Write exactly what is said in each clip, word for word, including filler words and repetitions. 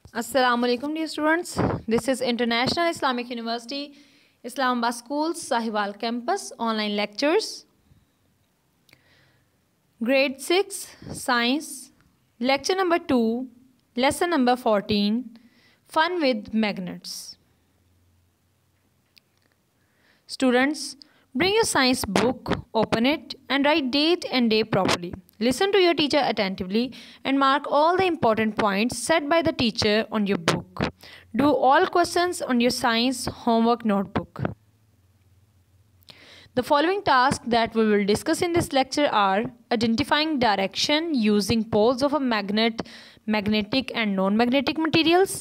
Assalamualaikum dear students. This is International Islamic University, Islamabad Schools, Sahiwal Campus, online lectures. Grade six, Science, lecture number two, lesson number fourteen, Fun with Magnets. Students, bring your science book, open it and write date and day properly. Listen to your teacher attentively and mark all the important points said by the teacher on your book. Do all questions on your science homework notebook. The following tasks that we will discuss in this lecture are identifying direction using poles of a magnet, magnetic and non-magnetic materials,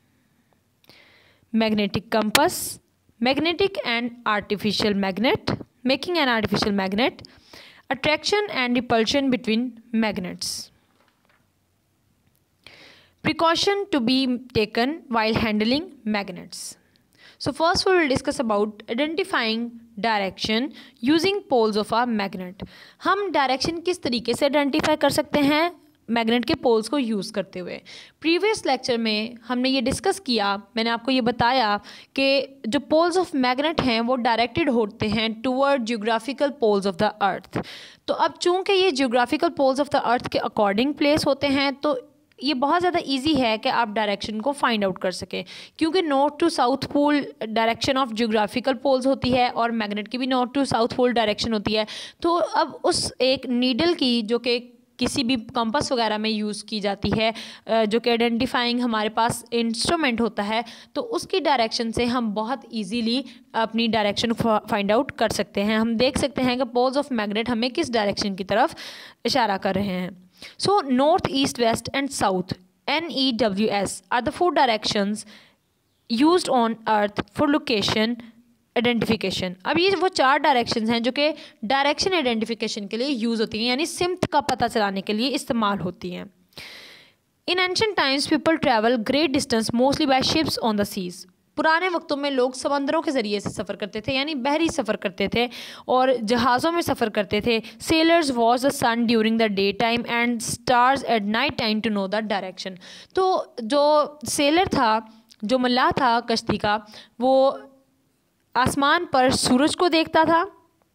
magnetic compass, magnetic and artificial magnet, making an artificial magnet, attraction and repulsion between magnets. Precaution to be taken while handling magnets. So first we will discuss about identifying direction using poles of a magnet. हम direction किस तरीके से identify कर सकते हैं magnet के poles को use करते हुए. प्रीवियस लेक्चर में हमने ये डिस्कस किया, मैंने आपको ये बताया कि जो पोल्स ऑफ मैग्नेट हैं वो डायरेक्टेड होते हैं toward geographical poles of the earth. तो अब चूंकि ये geographical poles of the earth के अकॉर्डिंग प्लेस होते हैं तो ये बहुत ज़्यादा इजी है कि आप डायरेक्शन को फाइंड आउट कर सकें, क्योंकि north to south pole direction of geographical poles होती है और मैग्नेट की भी north to south pole direction होती है. तो अब उस एक नीडल की जो कि किसी भी कंपास वगैरह में यूज़ की जाती है, जो कि आइडेंटिफाइंग हमारे पास इंस्ट्रूमेंट होता है, तो उसकी डायरेक्शन से हम बहुत इजीली अपनी डायरेक्शन फाइंड आउट कर सकते हैं. हम देख सकते हैं कि पोल्स ऑफ मैग्नेट हमें किस डायरेक्शन की तरफ इशारा कर रहे हैं. So north, east, west and south, N E W S are the four directions used on earth for location identification. अब ये वो चार डायरेक्शंस हैं जो कि डायरेक्शन आइडेंटिफिकेशन के लिए यूज़ होती हैं, यानी सिम्त का पता चलाने के लिए इस्तेमाल होती हैं. In ancient times people travel great distance mostly by ships on the seas. पुराने वक्तों में लोग समंदरों के ज़रिए से सफ़र करते थे, यानी बहरी सफ़र करते थे और जहाज़ों में सफ़र करते थे. Sailors watch the sun during the day time and stars at night time to know the direction. तो जो सेलर था, जो मल्लाह था कश्ती का, वो आसमान पर सूरज को देखता था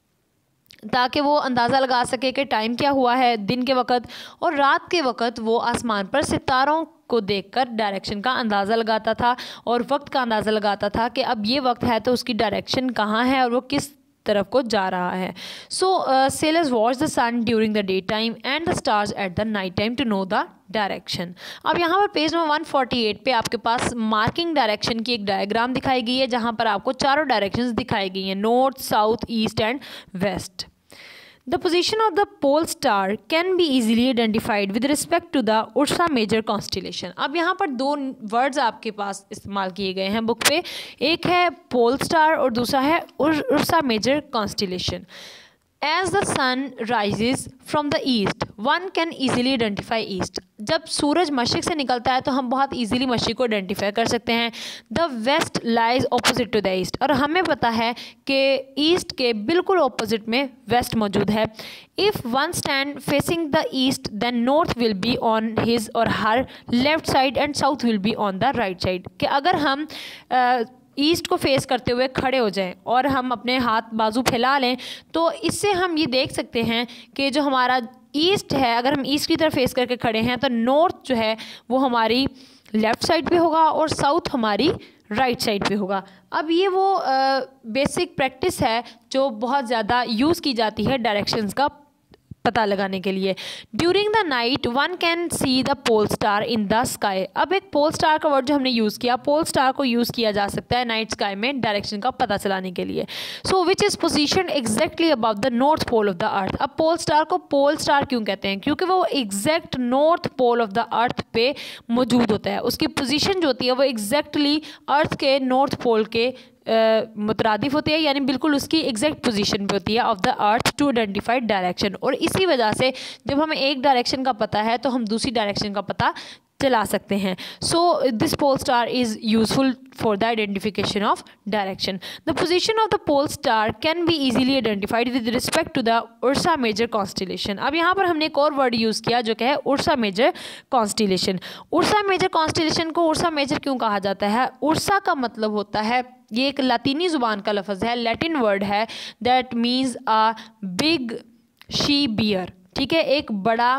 ताकि वो अंदाज़ा लगा सके कि टाइम क्या हुआ है दिन के वक्त, और रात के वक्त वो आसमान पर सितारों को देखकर डायरेक्शन का अंदाज़ा लगाता था और वक्त का अंदाज़ा लगाता था कि अब ये वक्त है तो उसकी डायरेक्शन कहाँ है और वो किस तरफ को जा रहा है. So sailors watch the sun during the day time and the stars at the night time to know the direction. अब यहाँ पर page number one forty eight पे आपके पास मार्किंग डायरेक्शन की एक डायग्राम दिखाई गई है, जहाँ पर आपको चारों डायरेक्शंस दिखाई गई हैं, north, south, east and west. The position of the pole star can be easily identified with respect to the Ursa Major constellation. अब यहाँ पर दो वर्ड्स आपके पास इस्तेमाल किए गए हैं बुक पे, एक है पोल स्टार और दूसरा है Ursa Major constellation. As the sun rises from the east, one can easily identify east. जब सूरज मशरिक से निकलता है तो हम बहुत इजीली मशरिक को आइडेंटिफाई कर सकते हैं. The west lies opposite to the east, और हमें पता है कि ईस्ट के बिल्कुल ऑपोजिट में वेस्ट मौजूद है. If one stand facing the east then north will be on his or her left side and south will be on the right side. कि अगर हम uh, ईस्ट को फेस करते हुए खड़े हो जाएं और हम अपने हाथ बाजू फैला लें तो इससे हम ये देख सकते हैं कि जो हमारा ईस्ट है, अगर हम ईस्ट की तरफ फेस करके खड़े हैं तो नॉर्थ जो है वो हमारी लेफ़्ट साइड पे होगा और साउथ हमारी राइट साइड पे होगा. अब ये वो बेसिक प्रैक्टिस है जो बहुत ज़्यादा यूज़ की जाती है डायरेक्शंस का पता लगाने के लिए. During the night one can see the pole star in the sky. अब एक पोल स्टार का वर्ड जो हमने यूज़ किया, पोल स्टार को यूज़ किया जा सकता है नाइट स्काई में डायरेक्शन का पता चलाने के लिए. So which is position exactly above the north pole of the earth. अब पोल स्टार को पोल स्टार क्यों कहते हैं? क्योंकि वो exact north pole of the earth पे मौजूद होता है. उसकी पोजीशन जो होती है वो एग्जैक्टली अर्थ के नॉर्थ पोल के मुतरादिफ होती है, यानी बिल्कुल उसकी एग्जैक्ट पोजीशन पे होती है of the earth to identified direction. और इसी वजह से जब हमें एक डायरेक्शन का पता है तो हम दूसरी डायरेक्शन का पता चला सकते हैं. So this pole star is useful for the identification of direction. The position of the pole star can be easily identified with respect to the Ursa Major constellation. अब यहाँ पर हमने एक और वर्ड यूज़ किया जो क्या है, Ursa Major constellation. Ursa Major constellation को उर्सा मेजर क्यों कहा जाता है? उर्सा का मतलब होता है, ये एक लातीनी ज़ुबान का लफ्ज़ है, लैटिन वर्ड है, that means a big she bear. ठीक है, एक बड़ा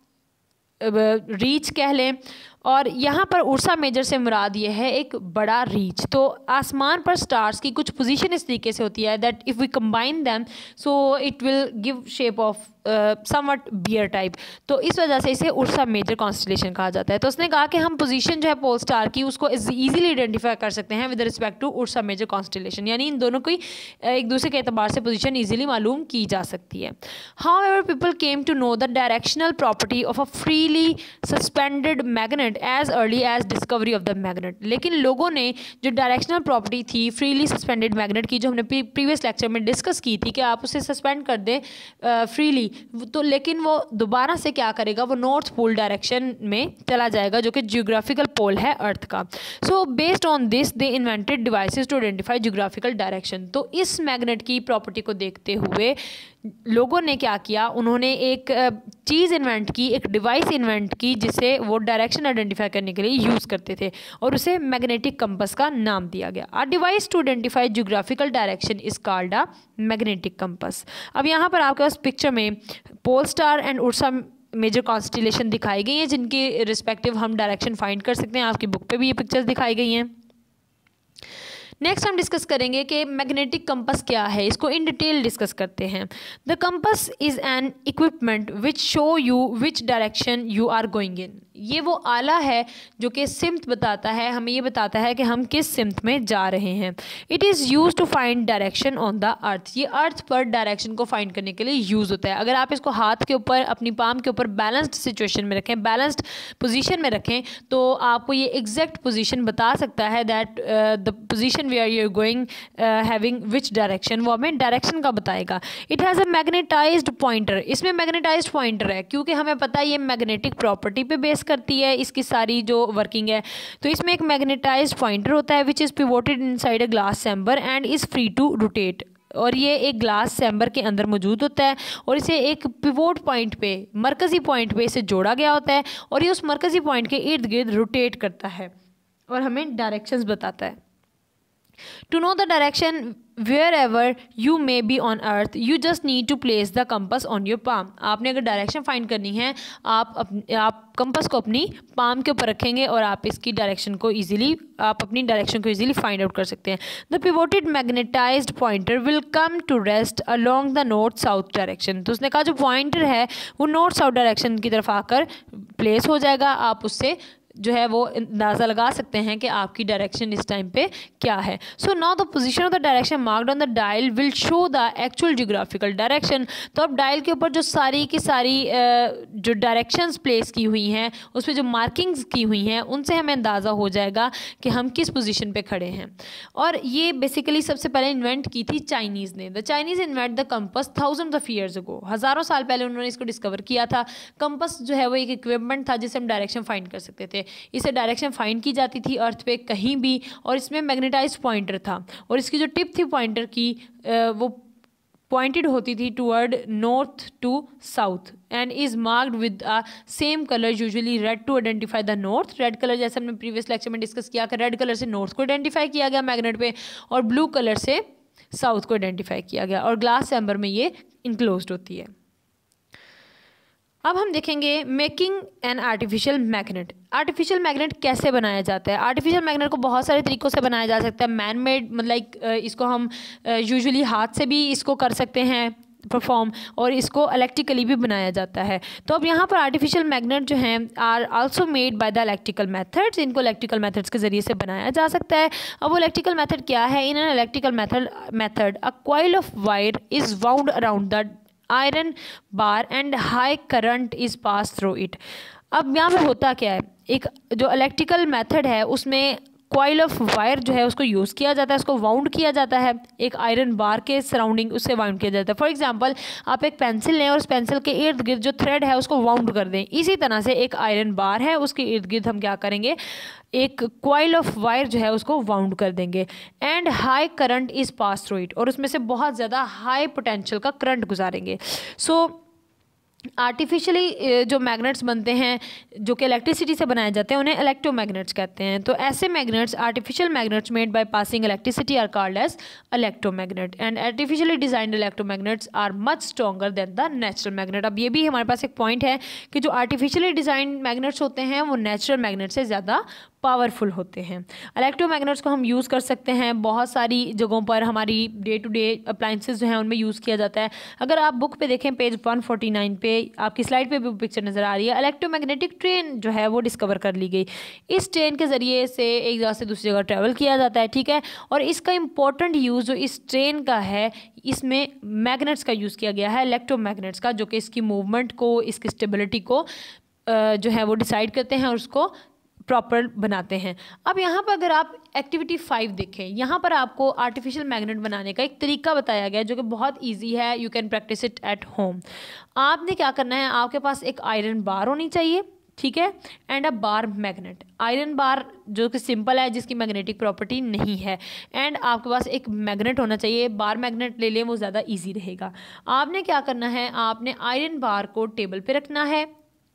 रीच कह लें. और यहाँ पर उर्सा मेजर से मुराद ये है एक बड़ा रीच. तो आसमान पर स्टार्स की कुछ पोजीशन इस तरीके से होती है that if we combine them so it will give shape of somewhat bear type. तो इस वजह से इसे उर्सा मेजर कॉन्स्टलेशन कहा जाता है. तो उसने कहा कि हम पोजीशन जो है पोल स्टार की उसको ईजिली आइडेंटिफाई कर सकते हैं with respect to Ursa Major constellation, यानी इन दोनों की एक दूसरे के एतबार से पोजीशन ईजिली मालूम की जा सकती है. However people came to know the directional property of a freely suspended magnet as early as discovery of the magnet. लेकिन लोगों ने जो डायरेक्शनल प्रॉपर्टी थी फ्रीली सस्पेंडेड मैग्नेट की, जो हमने प्रीवियस लेक्चर में डिस्कस की थी कि आप उसे सस्पेंड कर दें फ्रीली, तो लेकिन वो दोबारा से क्या करेगा, वो नॉर्थ पोल डायरेक्शन में चला जाएगा जो कि जियोग्राफिकल पोल है अर्थ का. So based on this they invented devices to identify geographical direction. तो इस मैग्नेट की प्रॉपर्टी को देखते हुए लोगों ने क्या किया, उन्होंने एक चीज़ इन्वेंट की, एक डिवाइस इन्वेंट की जिसे वो डायरेक्शन आइडेंटिफाई करने के लिए यूज़ करते थे और उसे मैग्नेटिक कंपास का नाम दिया गया. A device to identify geographical direction is called a magnetic compass. अब यहाँ पर आपके पास पिक्चर में pole star and Ursa Major constellation दिखाई गई हैं जिनके रिस्पेक्टिव हम डायरेक्शन फाइंड कर सकते हैं. आपकी बुक पे भी ये पिक्चर्स दिखाई गई हैं. नेक्स्ट हम डिस्कस करेंगे कि मैग्नेटिक कंपास क्या है, इसको इन डिटेल डिस्कस करते हैं. The compass is an equipment which show you which direction you are going in. ये वो आला है जो कि सिमत बताता है, हमें ये बताता है कि हम किस सिमत में जा रहे हैं. It is use to find direction on the earth. ये अर्थ पर डायरेक्शन को फाइंड करने के लिए यूज़ होता है. अगर आप इसको हाथ के ऊपर, अपनी पाम के ऊपर बैलेंस्ड सिचुएशन में रखें, बैलेंस्ड पोजीशन में रखें, तो आपको ये एग्जैक्ट पोजीशन बता सकता है that the position where you are going having which direction, वो हमें डायरेक्शन का बताएगा. It has a magnetized pointer. इसमें मैग्नेटाइज्ड पॉइंटर है क्योंकि हमें पता है ये मैग्नेटिक प्रॉपर्टी पे बेस करती है इसकी सारी जो वर्किंग है. तो इसमें एक मैग्नेटाइज्ड पॉइंटर होता है which is pivoted inside a glass chamber and is free to rotate. और ये एक ग्लास चैम्बर के अंदर मौजूद होता है और इसे एक पिवोट पॉइंट पे, मरकज़ी पॉइंट पे इसे जोड़ा गया होता है और ये उस मरकज़ी पॉइंट के इर्द गिर्द रोटेट करता है और हमें डायरेक्शंस बताता है. To know the direction wherever you may be on earth, you just need to place the compass on your palm. आपने अगर डायरेक्शन फाइंड करनी है, आप अपने आप कंपास को अपनी पाम के ऊपर रखेंगे और आप इसकी डायरेक्शन को इजीली, आप अपनी डायरेक्शन को इजीली फाइंड आउट कर सकते हैं. The pivoted magnetized pointer will come to rest along the north south direction. तो उसने कहा जो पॉइंटर है वो नॉर्थ साउथ डायरेक्शन की तरफ आकर प्लेस हो जाएगा. आप उससे जो है वो अंदाज़ा लगा सकते हैं कि आपकी डायरेक्शन इस टाइम पे क्या है. So now the position of the direction marked on the dial will show the actual geographical direction. तो अब डायल के ऊपर जो सारी की सारी जो डायरेक्शंस प्लेस की हुई हैं, उस पर जो मार्किंग्स की हुई हैं, उनसे हमें अंदाज़ा हो जाएगा कि हम किस पोजीशन पे खड़े हैं. और ये बेसिकली सबसे पहले इन्वेंट की थी चाइनीज़ ने. The Chinese invent the compass thousand of years ago. हज़ारों साल पहले उन्होंने इसको डिस्कवर किया था. कंपास जो है वो एक इक्विपमेंट था जिससे हम डायरेक्शन फाइंड कर सकते थे. इसे डायरेक्शन फाइंड की जाती थी अर्थ पे कहीं भी, और इसमें मैग्नेटाइज्ड पॉइंटर था और इसकी जो टिप थी पॉइंटर की वो पॉइंटेड होती थी toward north to south and is marked with a same colour usually red to identify the north. Red colour जैसे हमने प्रीवियस लेक्चर में डिस्कस किया कि रेड कलर से नॉर्थ को आइडेंटिफाई किया गया मैग्नेट पे और ब्लू कलर से साउथ को आइडेंटिफाई किया गया और ग्लास चैम्बर में ये इनक्लोज्ड होती है. अब हम देखेंगे making an artificial magnet. Artificial magnet कैसे बनाया जाता है? आर्टिफिशियल मैग्नेट को बहुत सारे तरीक़ों से बनाया जा सकता है. मैन मेड मतलब इसको हम यूजुअली हाथ से भी इसको कर सकते हैं परफॉर्म, और इसको इलेक्ट्रिकली भी बनाया जाता है. तो अब यहाँ पर आर्टिफिशियल मैग्नेट जो हैं are also made by the electrical methods. इनको इलेक्ट्रिकल मेथड्स के ज़रिए से बनाया जा सकता है. अब वो इलेक्ट्रिकल मेथड क्या है? In an electrical method method a coil of wire is wound around the iron bar and high current is pass through it. अब यहाँ पर होता क्या है, एक जो इलेक्ट्रिकल मेथड है उसमें कॉइल ऑफ वायर जो है उसको यूज़ किया जाता है, उसको वाउंड किया जाता है एक आयरन बार के सराउंडिंग, उससे वाउंड किया जाता है। फॉर एग्जांपल आप एक पेंसिल लें और उस पेंसिल के इर्द गिर्द जो थ्रेड है उसको वाउंड कर दें। इसी तरह से एक आयरन बार है, उसके इर्द गिर्द हम क्या करेंगे, एक कॉइल ऑफ वायर जो है उसको वाउंड कर देंगे। And high current is pass through it, और उसमें से बहुत ज़्यादा हाई पोटेंशियल का करंट गुजारेंगे। सो so, आर्टिफिशियली जो मैग्नेट्स बनते हैं जो कि इलेक्ट्रिसिटी से बनाए जाते हैं उन्हें इलेक्ट्रोमैग्नेट्स कहते हैं। तो ऐसे magnets, artificial magnets made by passing electricity are called as electromagnet, and artificially designed electromagnets are much stronger than the natural magnet. अब ये भी हमारे पास एक पॉइंट है कि जो आर्टिफिशियली डिजाइंड मैग्नेट्स होते हैं वो नेचुरल मैग्नेट से ज़्यादा पावरफुल होते हैं। इलेक्ट्रोमैग्नेट्स को हम यूज़ कर सकते हैं बहुत सारी जगहों पर, हमारी डे टू डे अप्लाइंसेस जो हैं उनमें यूज़ किया जाता है। अगर आप बुक पे देखें पेज वन फोर्टी नाइन पे, आपकी स्लाइड पे भी पिक्चर नज़र आ रही है, इलेक्ट्रोमैग्नेटिक ट्रेन जो है वो डिस्कवर कर ली गई। इस ट्रेन के ज़रिए से एक जगह से दूसरी जगह ट्रैवल किया जाता है, ठीक है। और इसका इंपॉर्टेंट यूज़ जो इस ट्रेन का है, इसमें मैग्नेट्स का यूज़ किया गया है, इलेक्ट्रोमैग्नेट्स का, जो कि इसकी मूवमेंट को, इसकी स्टेबिलिटी को जो है वो डिसाइड करते हैं और उसको प्रॉपर बनाते हैं। अब यहाँ पर अगर आप एक्टिविटी फाइव देखें, यहाँ पर आपको आर्टिफिशियल मैग्नेट बनाने का एक तरीका बताया गया है जो कि बहुत इजी है, you can practise it at home. आपने क्या करना है, आपके पास एक आयरन बार होनी चाहिए, ठीक है, and a bar magnet. Iron bar जो कि सिंपल है, जिसकी मैग्नेटिक प्रॉपर्टी नहीं है, एंड आपके पास एक मैग्नेट होना चाहिए। बार मैग्नेट ले लें, वो ज़्यादा ईजी रहेगा। आपने क्या करना है, आपने आयरन बार को टेबल पर रखना है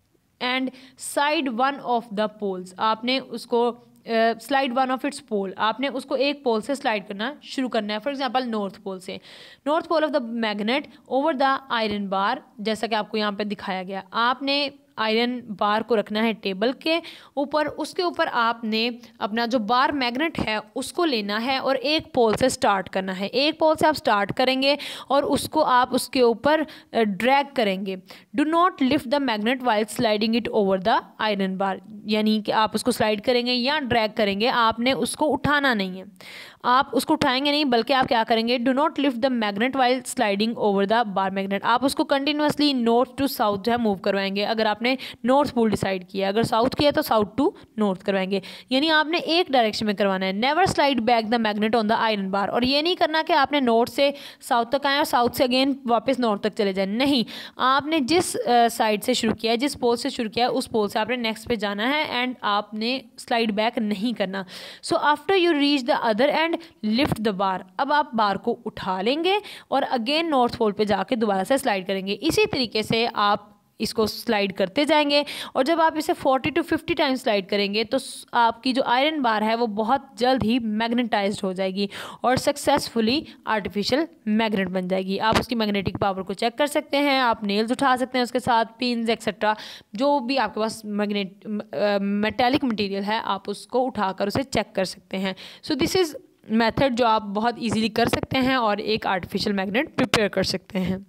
and side one of the poles, आपने उसको slide one of its pole, आपने उसको एक पोल से स्लाइड करना शुरू करना है। फॉर एग्जांपल नॉर्थ पोल से, north pole of the magnet over the iron bar, जैसा कि आपको यहाँ पे दिखाया गया। आपने आयरन बार को रखना है टेबल के ऊपर, उसके ऊपर आपने अपना जो बार मैग्नेट है उसको लेना है और एक पोल से स्टार्ट करना है। एक पोल से आप स्टार्ट करेंगे और उसको आप उसके ऊपर ड्रैग करेंगे। Do not lift the magnet while sliding it over the iron bar, यानी कि आप उसको स्लाइड करेंगे या ड्रैग करेंगे, आपने उसको उठाना नहीं है। आप उसको उठाएंगे नहीं, बल्कि आप क्या करेंगे, do not lift the magnet while sliding over the bar magnet, आप उसको कंटिन्यूसली नॉर्थ टू साउथ जो है मूव करवाएंगे। अगर आपने नॉर्थ पोल डिसाइड किया, अगर साउथ किया तो साउथ टू नॉर्थ करवाएंगे, यानी आपने एक डायरेक्शन में करवाना है। Never slide back the magnet on the iron bar, और ये नहीं करना कि आपने नॉर्थ से साउथ तक आए और साउथ से अगेन वापस नॉर्थ तक चले जाए, नहीं। आपने जिस साइड uh, से शुरू किया है, जिस पोल से शुरू किया है, उस पोल से आपने नेक्स्ट पे जाना है एंड आपने स्लाइड बैक नहीं करना। So after you reach the other end lift the bar, अब आप बार को उठा लेंगे और अगेन नॉर्थ पोल पे जाके दोबारा से स्लाइड करेंगे। इसी तरीके से आप इसको स्लाइड करते जाएंगे, और जब आप इसे forty to fifty times slide करेंगे तो आपकी जो आयरन बार है वो बहुत जल्द ही मैग्नेटाइज्ड हो जाएगी और सक्सेसफुली आर्टिफिशियल मैग्नेट बन जाएगी। आप उसकी मैग्नेटिक पावर को चेक कर सकते हैं, आप नेल्स उठा सकते हैं उसके साथ, पिन्स एक्सेट्रा, जो भी आपके पास मैग्नेट मेटेलिक मटेरियल है आप उसको उठाकर उसे चेक कर सकते हैं। सो दिस इज़ मेथड जो आप बहुत इजीली कर सकते हैं और एक आर्टिफिशियल मैग्नेट प्रिपेयर कर सकते हैं।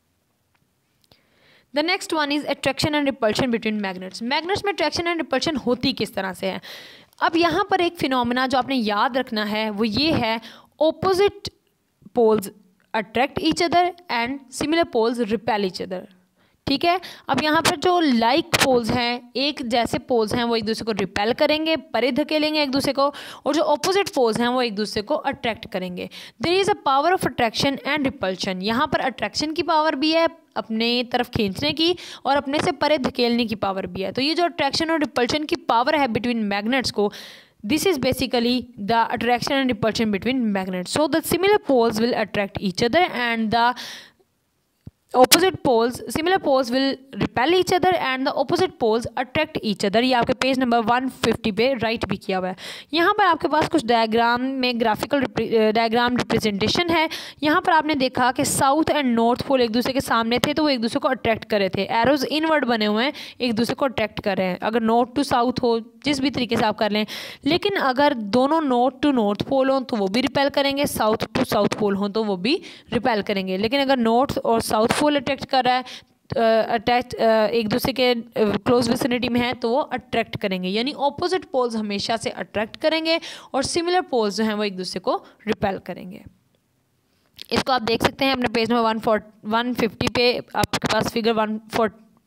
The next one is attraction and repulsion between magnets. Magnets में अट्रैक्शन एंड रिपल्शन होती किस तरह से है? अब यहाँ पर एक फिनोमेना जो आपने याद रखना है वो ये है, opposite poles attract each other and similar poles repel each other, ठीक है। अब यहाँ पर जो लाइक पोल्स हैं, एक जैसे पोल्स हैं, वो एक दूसरे को रिपेल करेंगे, परे धकेलेंगे एक दूसरे को, और जो ऑपोजिट पोल्स हैं वो एक दूसरे को अट्रैक्ट करेंगे। There is a power of attraction and repulsion. यहाँ पर अट्रैक्शन की पावर भी है, अपने तरफ खींचने की, और अपने से परे धकेलने की पावर भी है। तो ये जो अट्रैक्शन और रिपल्शन की पावर है बिटवीन मैग्नेट्स को, this is basically the attraction and repulsion between magnets. So the similar poles will attract each other and the opposite poles similar poles will repel each other and the opposite poles attract each other। ये आपके page number one fifty पे write भी किया हुआ है। यहाँ पर आपके पास कुछ डायग्राम में ग्राफिकल डायग्राम रिप्रेजेंटेशन है। यहाँ पर आपने देखा कि साउथ एंड नॉर्थ पोल एक दूसरे के सामने थे तो वो एक दूसरे को अट्रैक्ट कर रहे थे। एरोज इनवर्ड बने हुए हैं, एक दूसरे को अट्रैक्ट कर रहे हैं। अगर नॉर्थ टू साउथ हो, जिस भी तरीके से आप कर लें, लेकिन अगर दोनों नॉर्थ टू नॉर्थ पोल हों तो वो भी रिपेल करेंगे, साउथ टू साउथ पोल हों तो वो भी रिपेल करेंगे। लेकिन अगर नॉर्थ और साउथ पोल अट्रैक्ट कर रहा है, अटैच एक दूसरे के क्लोज विसिनिटी में है, तो वो अट्रैक्ट करेंगे, यानी ऑपोजिट पोल्स हमेशा से अट्रैक्ट करेंगे और सिमिलर पोल्स जो हैं वो एक दूसरे को रिपेल करेंगे। इसको आप देख सकते हैं अपने पेज में वन फोर वन फिफ्टी पे, आपके पास figure one four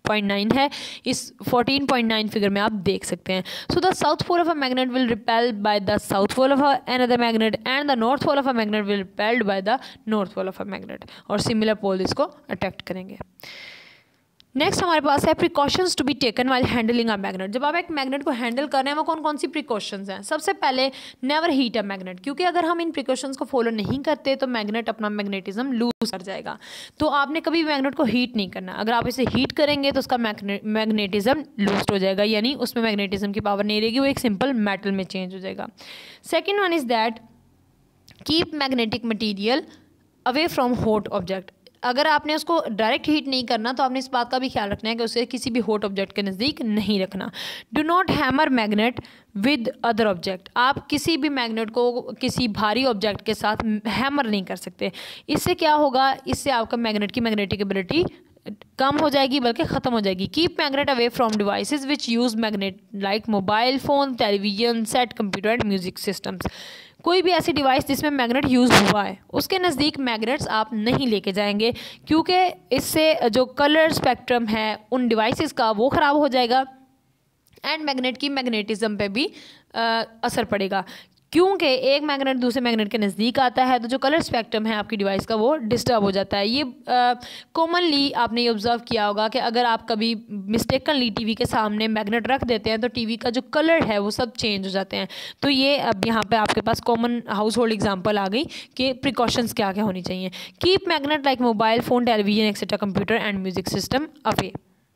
point nine है, इस फोर्टीन पॉइंट नाइन फिगर में आप देख सकते हैं। So the south pole of a magnet will repel by the south pole of another magnet and the north pole of a magnet will repelled by the north pole of a magnet, और similar pole इसको attract करेंगे। Next हमारे पास है precautions to be taken while handling a magnet. जब आप एक magnet को हैंडल कर रहे हैं वो कौन कौन सी प्रिकॉशंस हैं? सबसे पहले नेवर हीट अ मैग्नेट, क्योंकि अगर हम इन प्रिकॉशंस को फॉलो नहीं करते तो मैग्नेट अपना मैग्नेटिज्म लूज कर जाएगा। तो आपने कभी मैग्नेट को हीट नहीं करना। अगर आप इसे हीट करेंगे तो उसका मैग्नेटिज्म लूज हो जाएगा, यानी उसमें मैग्नेटिज्म की पावर नहीं रहेगी, वो एक सिंपल मेटल में चेंज हो जाएगा। Second one is that keep magnetic material away from hot object. अगर आपने उसको डायरेक्ट हीट नहीं करना तो आपने इस बात का भी ख्याल रखना है कि उसे किसी भी हॉट ऑब्जेक्ट के नज़दीक नहीं रखना। Do not hammer magnet with other object. आप किसी भी मैग्नेट को किसी भारी ऑब्जेक्ट के साथ हैमर नहीं कर सकते। इससे क्या होगा, इससे आपका मैग्नेट की मैग्नेटिक एबिलिटी कम हो जाएगी बल्कि ख़त्म हो जाएगी। Keep magnet away from devices which use magnet like mobile phone, television set, computer and music systems. कोई भी ऐसी डिवाइस जिसमें मैग्नेट यूज़ हुआ है उसके नज़दीक मैग्नेट्स आप नहीं लेके जाएंगे, क्योंकि इससे जो कलर स्पेक्ट्रम है उन डिवाइसेस का वो ख़राब हो जाएगा एंड मैग्नेट की मैग्नेटिज्म पे भी आ, असर पड़ेगा। क्योंकि एक मैग्नेट दूसरे मैग्नेट के नज़दीक आता है तो जो कलर स्पेक्ट्रम है आपकी डिवाइस का वो डिस्टर्ब हो जाता है। ये कॉमनली आपने ये ऑब्ज़र्व किया होगा कि अगर आप कभी मिस्टेकनली टीवी के सामने मैग्नेट रख देते हैं तो टीवी का जो कलर है वो सब चेंज हो जाते हैं। तो ये अब यहाँ पे आपके पास कॉमन हाउस होल्ड एग्जाम्पल आ गई कि प्रिकॉशंस क्या क्या होनी चाहिए। Keep magnet like mobile phone, television etcetera, computer and music system away.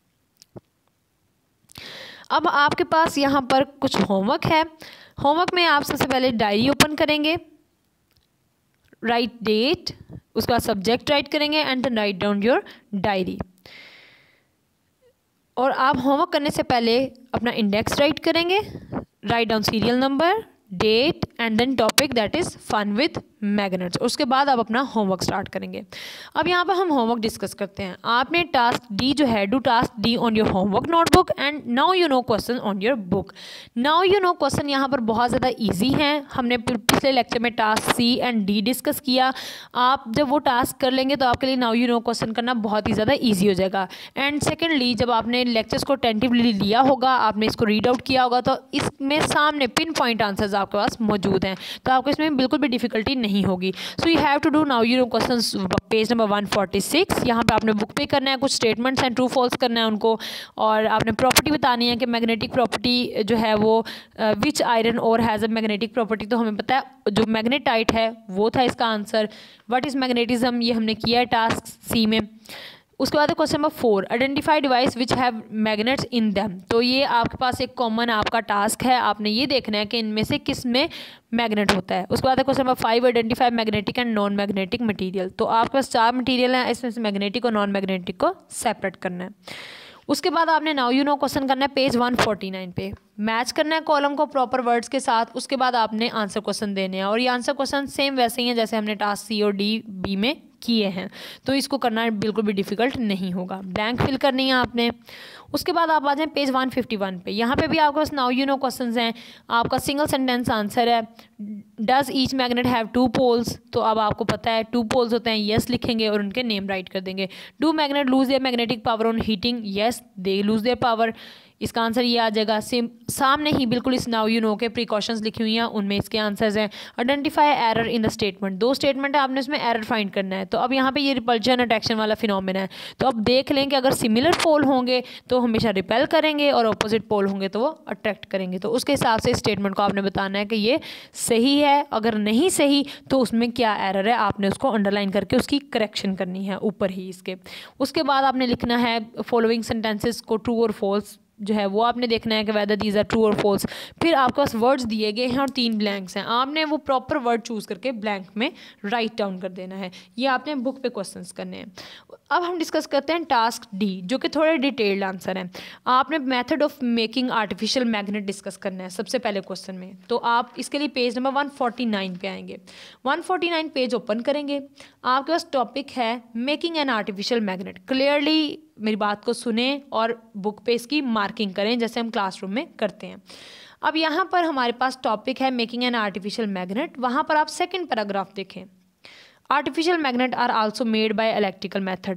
अब आपके पास यहाँ पर कुछ होमवर्क है। होमवर्क में आप सबसे पहले डायरी ओपन करेंगे, राइट डेट, उसके बाद सब्जेक्ट राइट करेंगे and then write down your diary. और आप होमवर्क करने से पहले अपना इंडेक्स राइट करेंगे, write down serial number, date and then topic that is fun with magnets. उसके बाद आप अपना होमवर्क स्टार्ट करेंगे। अब यहाँ पर हम होमवर्क डिस्कस करते हैं। आपने टास्क डी जो है, do task D on your homework notebook and now you know question on your book. Now you know question यहाँ पर बहुत ज़्यादा इजी हैं। हमने पिछले लेक्चर में task C and D discuss किया। आप जब वो टास्क कर लेंगे तो आपके लिए नाउ यू नो क्वेश्चन करना बहुत ही ज़्यादा ईजी हो जाएगा। एंड सेकेंडली, जब आपने लेक्चर्स को अटेंटिवली लिया होगा, आपने इसको रीड आउट किया होगा, तो इसमें सामने पिन पॉइंट आंसर्स आपके पास मौजूद हैं, तो आपको इसमें बिल्कुल भी डिफिकल्टी नहीं होगी। So you have to do now you know questions, page number one forty six. यहाँ पे आपने बुक पे करना है, कुछ स्टेटमेंट्स हैं, ट्रू फॉल्स करना है उनको, और आपने प्रॉपर्टी बतानी है कि मैग्नेटिक प्रॉपर्टी जो है वो which iron ore has a magnetic property. तो हमें पता है जो मैग्नेटाइट है वो था इसका आंसर। व्हाट इज़ मैग्नेटिज्म, ये हमने किया है टास्क सी में। उसके बाद question number four, identify device which have magnets in them. तो ये आपके पास एक कॉमन आपका टास्क है, आपने ये देखना है कि इनमें से किस में मैग्नेट होता है। उसके बाद question number five, identify magnetic and non magnetic material. तो आपके पास चार मटीरियल हैं, इसमें से मैग्नेटिक और नॉन मैग्नेटिक को सेपरेट करना है। उसके बाद आपने नाउ यू नो क्वेश्चन करना है पेज वन फोर्टी नाइन पे, मैच करना है कॉलम को प्रॉपर वर्ड्स के साथ। उसके बाद आपने आंसर क्वेश्चन देने हैं, और ये आंसर क्वेश्चन सेम वैसे ही हैं जैसे हमने टास्क सी और डी बी में किए हैं, तो इसको करना बिल्कुल भी डिफिकल्ट नहीं होगा। ब्लैंक फिल करनी है आपने। उसके बाद आप आ जाएं पेज वन फिफ्टी वन पे। यहाँ पे भी आपके पास नाउ यू नो क्वेश्चंस हैं। आपका सिंगल सेंटेंस आंसर है, does each magnet have two poles. तो अब आपको पता है टू पोल्स होते हैं, येस लिखेंगे और उनके नेम राइट कर देंगे। Do magnet lose their magnetic power on heating, yes they lose their power. इसका आंसर ये आ जाएगा। सेम सामने ही बिल्कुल इस नाउ यू नो के प्रिकॉशंस लिखी हुई हैं, उनमें इसके आंसर्स हैं। Identify error in the statement, दो स्टेटमेंट है, आपने इसमें एरर फाइंड करना है। तो अब यहाँ पे ये रिपल्जन अट्रैक्शन वाला फिनोमेना है, तो अब देख लें कि अगर सिमिलर पोल होंगे तो हमेशा रिपेल करेंगे और अपोजिट पोल होंगे तो वो अट्रैक्ट करेंगे। तो उसके हिसाब से स्टेटमेंट को आपने बताना है कि ये सही है, अगर नहीं सही तो उसमें क्या एरर है, आपने उसको अंडरलाइन करके उसकी करेक्शन करनी है ऊपर ही इसके। उसके बाद आपने लिखना है फॉलोइंग सेंटेंसेस को ट्रू और फॉल्स जो है वो आपने देखना है कि वेदर दीज आर ट्रू और फॉल्स। फिर आपके पास वर्ड्स दिए गए हैं और तीन ब्लैंक्स हैं, आपने वो प्रॉपर वर्ड चूज़ करके ब्लैंक में राइट डाउन कर देना है। ये आपने बुक पे क्वेश्चंस करने हैं। अब हम डिस्कस करते हैं टास्क डी, जो कि थोड़े डिटेल्ड आंसर हैं। आपने method of making artificial magnet discuss करना है सबसे पहले क्वेश्चन में। तो आप इसके लिए page number one forty nine पे आएंगे। One forty nine page open करेंगे, आपके पास टॉपिक है making an artificial magnet. Clearly मेरी बात को सुने और बुक पे इसकी मार्किंग करें जैसे हम क्लासरूम में करते हैं। अब यहाँ पर हमारे पास टॉपिक है मेकिंग एन आर्टिफिशियल मैग्नेट। वहाँ पर आप सेकंड पैराग्राफ देखें, artificial magnet are also made by electrical method.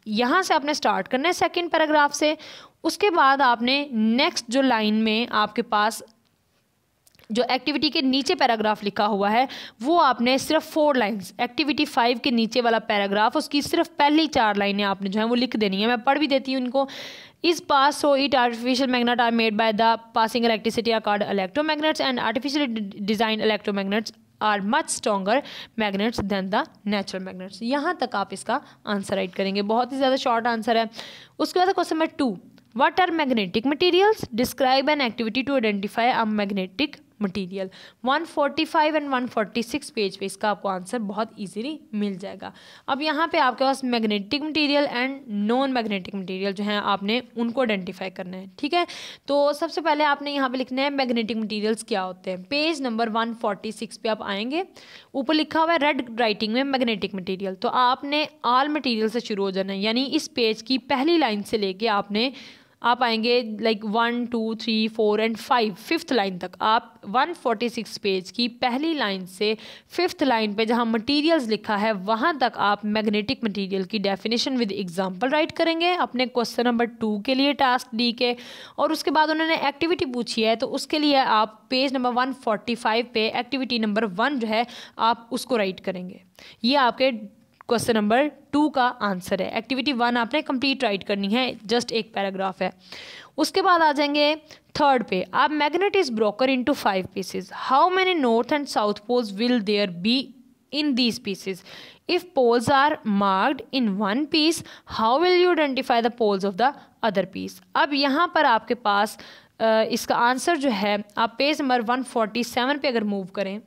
यहाँ से आपने स्टार्ट करना है सेकंड पैराग्राफ से। उसके बाद आपने नेक्स्ट जो लाइन में आपके पास जो एक्टिविटी के नीचे पैराग्राफ लिखा हुआ है वो आपने सिर्फ फोर लाइंस, एक्टिविटी फाइव के नीचे वाला पैराग्राफ, उसकी सिर्फ पहली चार लाइनें आपने जो है वो लिख देनी है। मैं पढ़ भी देती हूँ इनको। इस पास so it artificial magnet are made by the passing electricity are called electromagnets and artificially design electromagnets are much stronger magnets than the natural magnets. यहाँ तक आप इसका आंसर राइट करेंगे। बहुत ही ज़्यादा शॉर्ट आंसर है। उसके बाद question number two, what are magnetic materials, describe an activity to identify a magnetic material. One forty five and one forty six page पे इसका आपको आंसर बहुत इजीली मिल जाएगा। अब यहाँ पे आपके पास magnetic material and non magnetic material जो है आपने उनको आइडेंटिफाई करना है। ठीक है, तो सबसे पहले आपने यहाँ पे लिखना है मैग्नेटिक मटेरियल्स क्या होते हैं। Page number one forty six पे आप आएंगे, ऊपर लिखा हुआ है रेड राइटिंग में मैग्नेटिक मटेरियल। तो आपने ऑल मटेरियल से शुरू हो जाना है, यानी इस पेज की पहली लाइन से लेके आपने आप आएंगे like one two three four and five, fifth line तक। आप वन फोर्टी सिक्स पेज की पहली लाइन से फिफ्थ लाइन पे जहाँ मटेरियल्स लिखा है वहाँ तक आप मैग्नेटिक मटेरियल की डेफिनेशन विद एग्जांपल राइट करेंगे अपने क्वेश्चन नंबर टू के लिए, टास्क डी के। और उसके बाद उन्होंने एक्टिविटी पूछी है तो उसके लिए आप page number one forty five पे एक्टिविटी नंबर वन जो है आप उसको राइट करेंगे। ये आपके क्वेश्चन नंबर टू का आंसर है। एक्टिविटी वन आपने कंप्लीट राइट करनी है, जस्ट एक पैराग्राफ है। उसके बाद आ जाएंगे थर्ड पे, आप magnet is broken into five pieces, how many north and south poles will there be in these pieces, if poles are marked in one piece how will you identify the poles of the other piece. अब यहाँ पर आपके पास आ, इसका answer जो है आप page number one forty seven पे अगर मूव करें,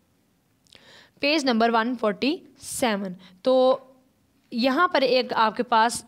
page number one forty seven, तो यहाँ पर एक आपके पास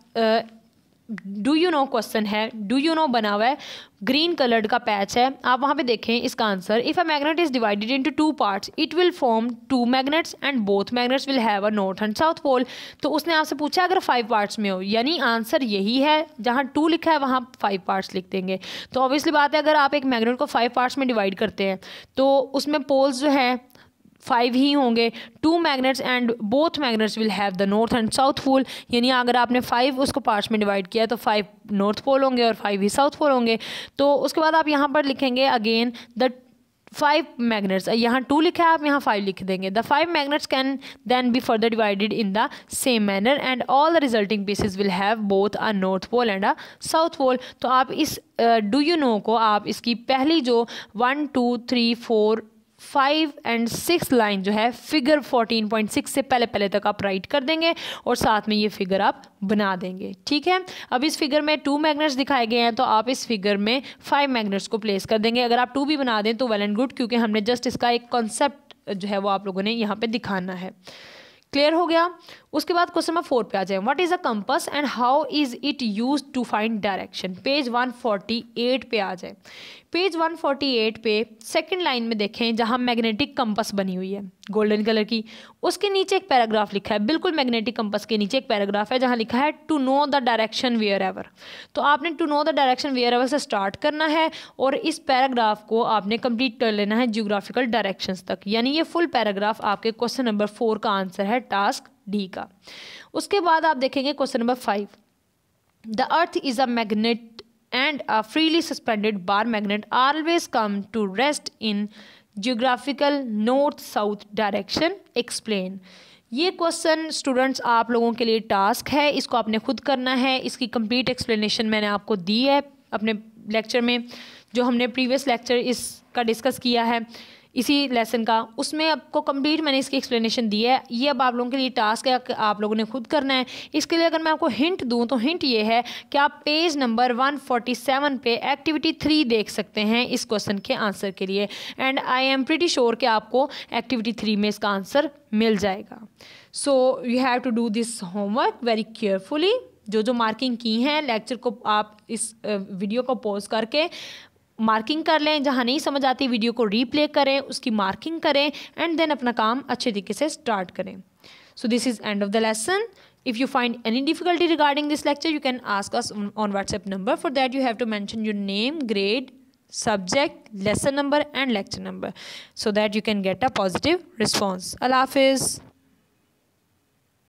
डू यू नो क्वेश्चन है, डू यू नो बना हुआ है, ग्रीन कलर्ड का पैच है। आप वहाँ पे देखें इसका answer, if a magnet is divided into two parts it will form two magnets and both magnets will have a north and south pole. तो उसने आपसे पूछा अगर फाइव पार्ट्स में हो, यानी आंसर यही है, जहाँ टू लिखा है वहाँ फाइव पार्ट्स लिख देंगे। तो ऑब्वियसली बात है, अगर आप एक मैग्नेट को फाइव पार्ट्स में डिवाइड करते हैं तो उसमें पोल्स जो है फाइव ही होंगे। Two magnets and both magnets will have the north and south pole, यानी अगर आपने फाइव उसको पार्ट्स में डिवाइड किया तो फाइव नॉर्थ पोल होंगे और फाइव ही साउथ पोल होंगे। तो उसके बाद आप यहाँ पर लिखेंगे अगेन द फाइव मैग्नेट्स, यहाँ टू लिखा है आप यहाँ फाइव लिख देंगे। The five magnets can then be further divided in the same manner and all the resulting pieces will have both a north pole and a south pole. तो आप इस डू यू नो को आप इसकी पहली जो one two three four five and six line जो है फिगर फोर्टीन पॉइंट सिक्स से पहले पहले तक आप राइट कर देंगे और साथ में ये फिगर आप बना देंगे। ठीक है, अब इस फिगर में टू मैग्नेट्स दिखाए गए हैं तो आप इस फिगर में फाइव मैग्नेट्स को प्लेस कर देंगे। अगर आप टू भी बना दें तो वेल एंड गुड, क्योंकि हमने जस्ट इसका एक कॉन्सेप्ट जो है वो आप लोगों ने यहाँ पे दिखाना है। क्लियर हो गया। उसके बाद क्वेश्चन नंबर फोर पे आ जाए, what is a compass and how is it use to find direction. Page one forty eight पे आ जाए। पेज वन फोर्टी एट पे सेकंड लाइन में देखें जहां मैग्नेटिक कंपास बनी हुई है गोल्डन कलर की, उसके नीचे एक पैराग्राफ लिखा है, बिल्कुल मैग्नेटिक कंपास के नीचे एक पैराग्राफ है जहां लिखा है to know the direction wherever. तो आपने to know the direction wherever से स्टार्ट करना है और इस पैराग्राफ को आपने कंप्लीट कर लेना है जियोग्राफिकल डायरेक्शंस तक, यानी ये फुल पैराग्राफ आपके क्वेश्चन नंबर फोर का आंसर है, टास्क डी का। उसके बाद आप देखेंगे question number five, the earth is a magnet and a freely suspended bar magnet always come to rest in geographical north south direction, explain। ये question students आप लोगों के लिए टास्क है, इसको आपने खुद करना है। इसकी कंप्लीट एक्सप्लेनेशन मैंने आपको दी है अपने लेक्चर में, जो हमने प्रीवियस लेक्चर इसका डिस्कस किया है इसी लेसन का, उसमें आपको कंप्लीट मैंने इसकी एक्सप्लेनेशन दी है। ये अब आप लोगों के लिए टास्क है कि आप लोगों ने खुद करना है। इसके लिए अगर मैं आपको हिंट दूं तो हिंट ये है कि आप page number one forty seven पे एक्टिविटी थ्री देख सकते हैं इस क्वेश्चन के आंसर के लिए, and I am pretty sure कि आपको एक्टिविटी थ्री में इसका आंसर मिल जाएगा। So you have to do this homework very carefully. जो जो मार्किंग की हैं लेक्चर को आप इस वीडियो को पॉज करके मार्किंग कर लें, जहाँ नहीं समझ आती वीडियो को रीप्ले करें, उसकी मार्किंग करें एंड देन अपना काम अच्छे तरीके से स्टार्ट करें। So this is end of the lesson. If you find any difficulty regarding this lecture you can ask us on WhatsApp number. For that you have to mention your name, grade, subject, lesson number and lecture number so that you can get a positive response. Allah Hafiz.